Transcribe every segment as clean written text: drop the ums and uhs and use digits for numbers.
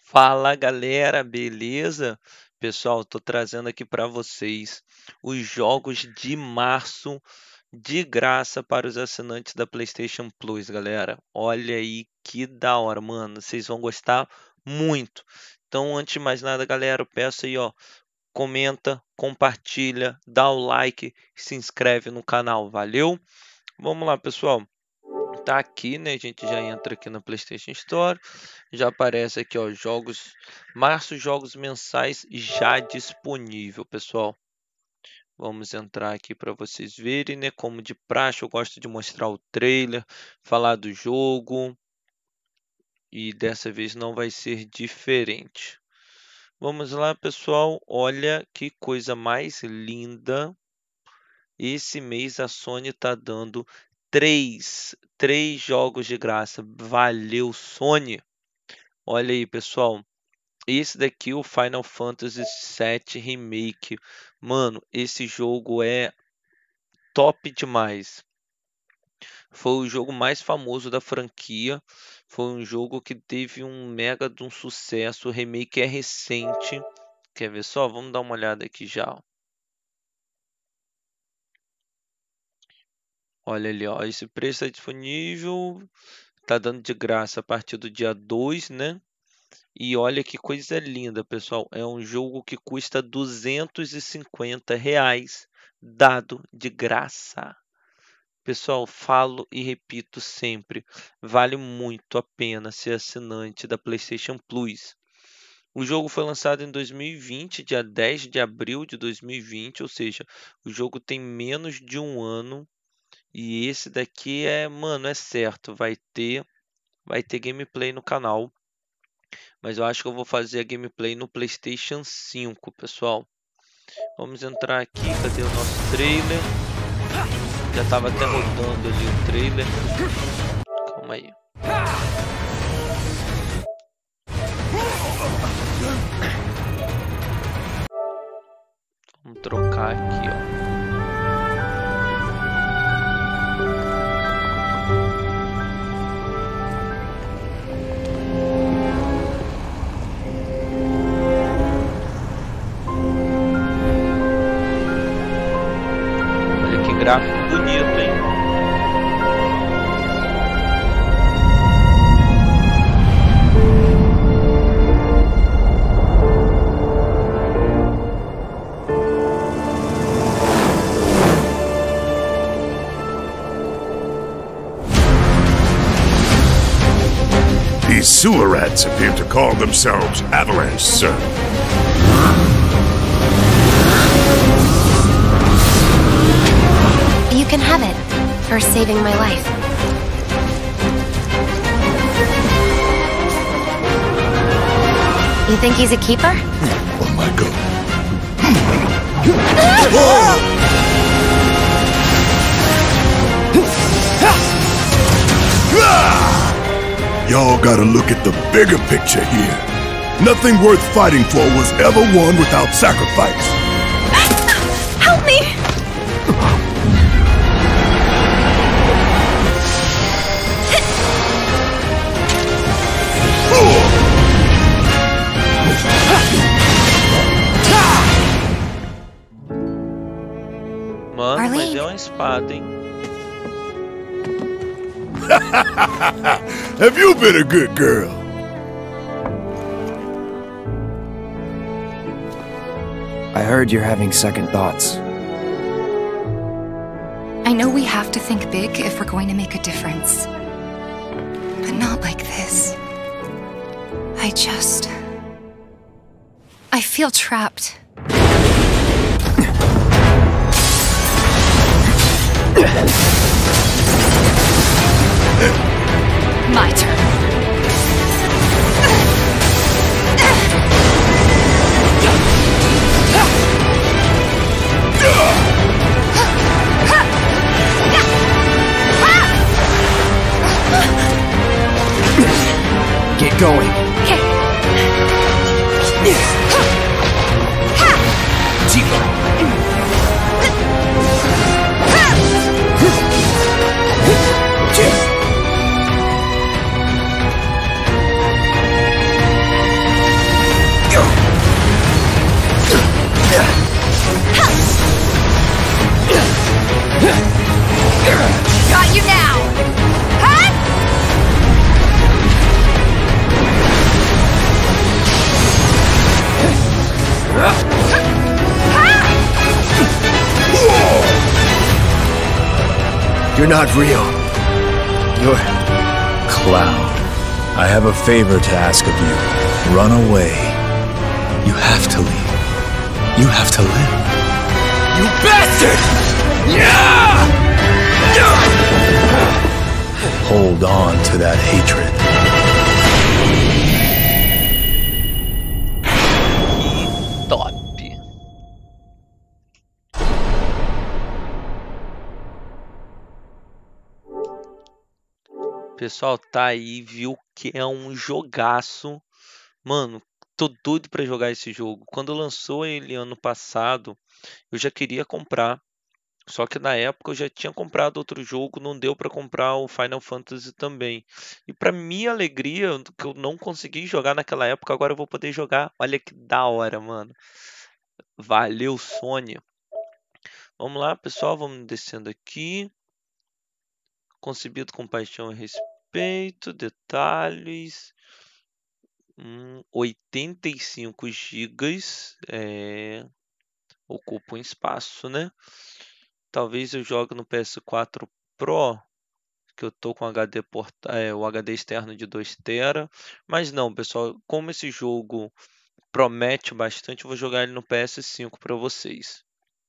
Fala galera, beleza? Pessoal, tô trazendo aqui para vocês os jogos de março de graça para os assinantes da PlayStation Plus, galera. Olha aí que da hora, mano. Vocês vão gostar muito. Então, antes de mais nada, galera, eu peço aí, ó, comenta, compartilha, dá o like, se inscreve no canal. Valeu? Vamos lá, pessoal. Tá aqui, né? A gente já entra aqui na PlayStation Store, já aparece aqui, ó, jogos, março, jogos mensais já disponível, pessoal. Vamos entrar aqui para vocês verem, né? Como de praxe, eu gosto de mostrar o trailer, falar do jogo, e dessa vez não vai ser diferente. Vamos lá, pessoal. Olha que coisa mais linda. Esse mês a Sony tá dando três jogos de graça. Valeu, Sony! Olha aí, pessoal. Esse daqui, o Final Fantasy VII Remake. Mano, esse jogo é top demais. Foi o jogo mais famoso da franquia. Foi um jogo que teve um mega de um sucesso. O remake é recente. Quer ver só? Vamos dar uma olhada aqui já, ó. Olha ali, ó. Esse preço é disponível. Tá dando de graça a partir do dia 2, né? E olha que coisa linda, pessoal. É um jogo que custa R$ 250, dado de graça. Pessoal, falo e repito sempre, vale muito a pena ser assinante da PlayStation Plus. O jogo foi lançado em 2020, dia 10 de abril de 2020, ou seja, o jogo tem menos de um ano. E esse daqui mano, é certo, vai ter gameplay no canal. Mas eu acho que eu vou fazer a gameplay no PlayStation 5, pessoal. Vamos entrar aqui, cadê o nosso trailer? Já estava até rodando ali o trailer. Calma aí. Vamos trocar aqui, ó. Gráfico bonito, hein? These sewer rats appear to call themselves Avalanche, sir. You can have it, for saving my life. You think he's a keeper? Oh my god. Y'all gotta look at the bigger picture here. Nothing worth fighting for was ever won without sacrifice. Help me! Mano, mas é uma espada, hein? Have you been a good girl? I heard you're having second thoughts. I know we have to think big if we're going to make a difference. But not like this. I feel trapped. My turn. Get going. Okay. You're not real. You're... Cloud, I have a favor to ask of you. Run away. You have to leave. You have to live. You bastard! Yeah! Hold on to that hatred. Top. Pessoal, tá aí, viu que é um jogaço. Mano, tô doido pra jogar esse jogo. Quando lançou ele ano passado, eu já queria comprar. Só que na época eu já tinha comprado outro jogo, não deu pra comprar o Final Fantasy também. E pra minha alegria, que eu não consegui jogar naquela época, agora eu vou poder jogar. Olha que da hora, mano. Valeu, Sony. Vamos lá, pessoal, vamos descendo aqui. Concebido com paixão e respeito, detalhes. 85 GB. Ocupa um espaço, né? Talvez eu jogue no PS4 Pro, que eu tô com o HD externo de 2 TB. Mas não, pessoal, como esse jogo promete bastante, eu vou jogar ele no PS5 para vocês.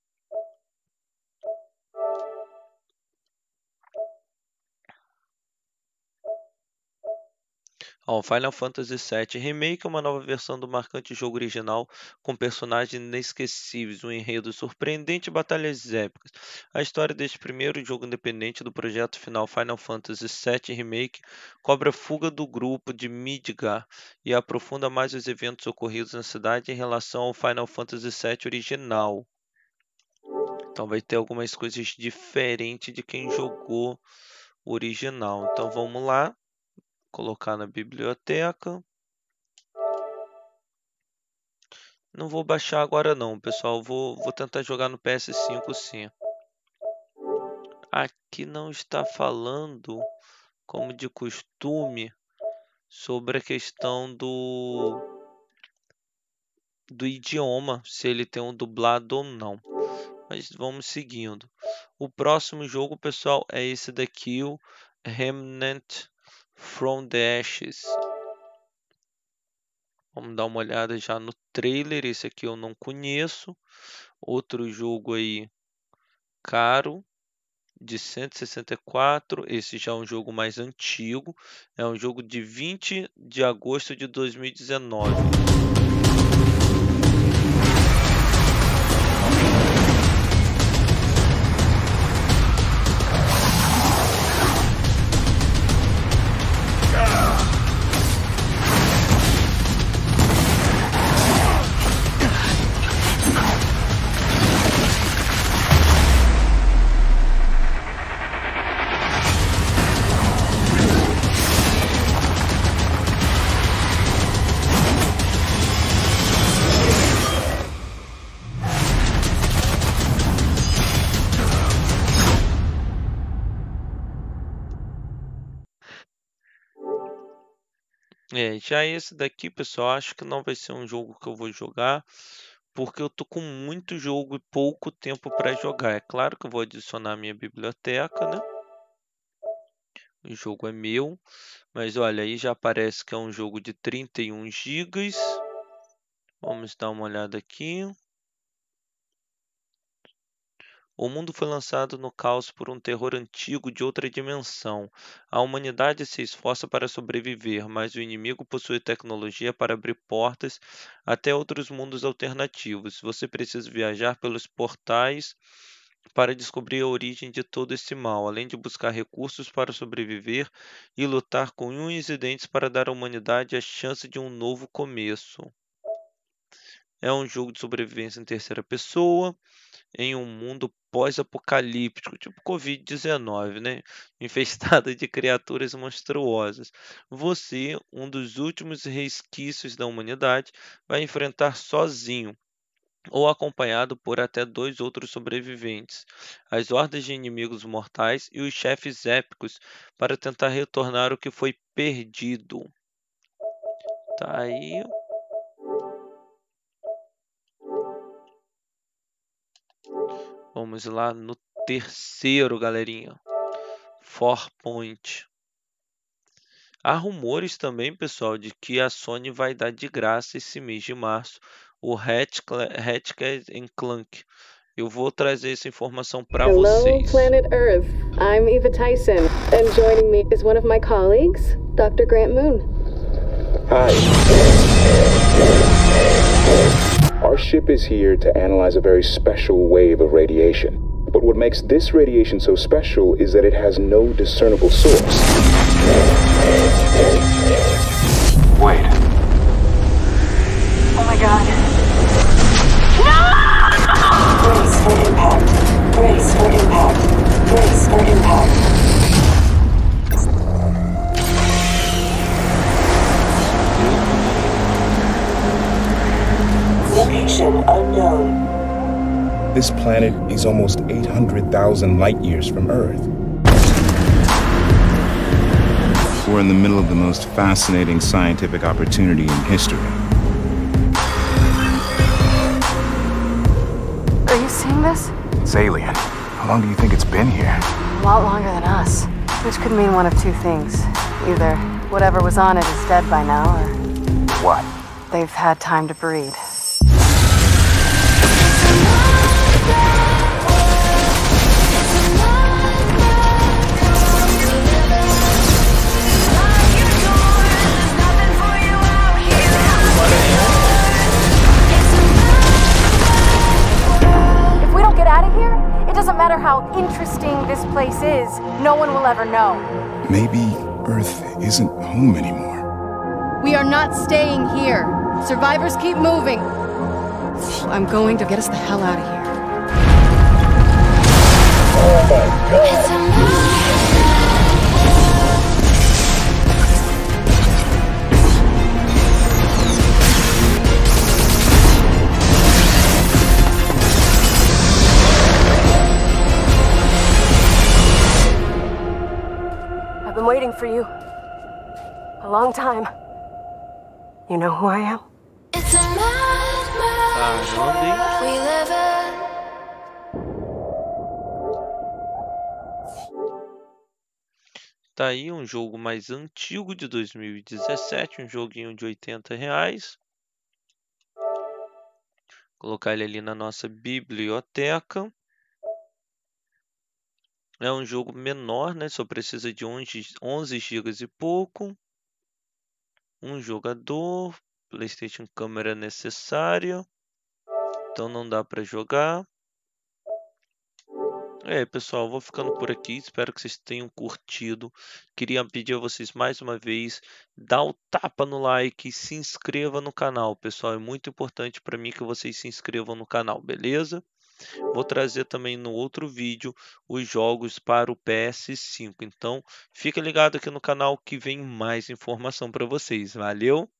Ó, Final Fantasy VII Remake é uma nova versão do marcante jogo original, com personagens inesquecíveis, um enredo surpreendente e batalhas épicas. A história deste primeiro jogo independente do projeto final Final Fantasy VII Remake cobre a fuga do grupo de Midgar e aprofunda mais os eventos ocorridos na cidade em relação ao Final Fantasy VII original. Então vai ter algumas coisas diferentes de quem jogou o original. Então vamos lá. Colocar na biblioteca. Não vou baixar agora não, pessoal. Vou tentar jogar no PS5 sim. Aqui não está falando, como de costume, sobre a questão do idioma, se ele tem um dublado ou não. Mas vamos seguindo. O próximo jogo, pessoal, é esse daqui, o Remnant from the Ashes. Vamos dar uma olhada já no trailer. Esse aqui eu não conheço. Outro jogo aí caro, de 164. Esse já é um jogo mais antigo. É um jogo de 20 de agosto de 2019. Já esse daqui, pessoal, acho que não vai ser um jogo que eu vou jogar, porque eu tô com muito jogo e pouco tempo para jogar. É claro que eu vou adicionar a minha biblioteca, né? O jogo é meu, mas olha, aí já aparece que é um jogo de 31 GB. Vamos dar uma olhada aqui. O mundo foi lançado no caos por um terror antigo de outra dimensão. A humanidade se esforça para sobreviver, mas o inimigo possui tecnologia para abrir portas até outros mundos alternativos. Você precisa viajar pelos portais para descobrir a origem de todo esse mal, além de buscar recursos para sobreviver e lutar com unhas e dentes para dar à humanidade a chance de um novo começo. É um jogo de sobrevivência em terceira pessoa, em um mundo pós-apocalíptico, tipo Covid-19, né? Infestado de criaturas monstruosas. Você, um dos últimos resquícios da humanidade, vai enfrentar sozinho ou acompanhado por até 2 outros sobreviventes, as hordas de inimigos mortais e os chefes épicos para tentar retornar o que foi perdido. Tá aí. Vamos lá no terceiro, galerinha. Farpoint. Há rumores também, pessoal, de que a Sony vai dar de graça esse mês de março o Ratchet & Clank. Eu vou trazer essa informação para Hello, vocês. planet Earth. I'm Eva Tyson, and joining me is one of my colleagues, Dr. Grant Moon. Hi. Our ship is here to analyze a very special wave of radiation. But what makes this radiation so special is that it has no discernible source. Wait. Oh my god. Brace for impact. Brace for impact. Brace for impact. Location unknown. This planet is almost 800,000 light years from Earth. We're in the middle of the most fascinating scientific opportunity in history. Are you seeing this? It's alien. How long do you think it's been here? A lot longer than us. Which could mean one of two things. Either whatever was on it is dead by now, or What? they've had time to breed. If we don't get out of here, it doesn't matter how interesting this place is, no one will ever know. Maybe Earth isn't home anymore. We are not staying here. Survivors keep moving. I'm going to get us the hell out of here. I've been waiting for you. A long time. You know who I am? It's a mad Caramba, hein? we live in. Tá aí um jogo mais antigo de 2017, um joguinho de R$80. Colocar ele ali na nossa biblioteca. É um jogo menor, né? Só precisa de 11 GB e pouco. Um jogador, PlayStation câmera necessária. Então não dá para jogar. Pessoal, vou ficando por aqui. Espero que vocês tenham curtido. Queria pedir a vocês mais uma vez, dá o tapa no like, se inscreva no canal, pessoal. É muito importante para mim que vocês se inscrevam no canal, beleza? Vou trazer também no outro vídeo os jogos para o PS5. Então, fica ligado aqui no canal que vem mais informação para vocês. Valeu!